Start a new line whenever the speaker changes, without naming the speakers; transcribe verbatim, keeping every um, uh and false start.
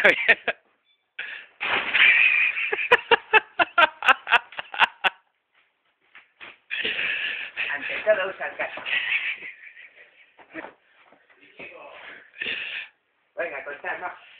Ante todo, usa el casco. Venga, contad, ¿no?